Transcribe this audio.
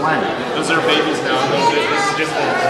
When? Those are babies now. This is just a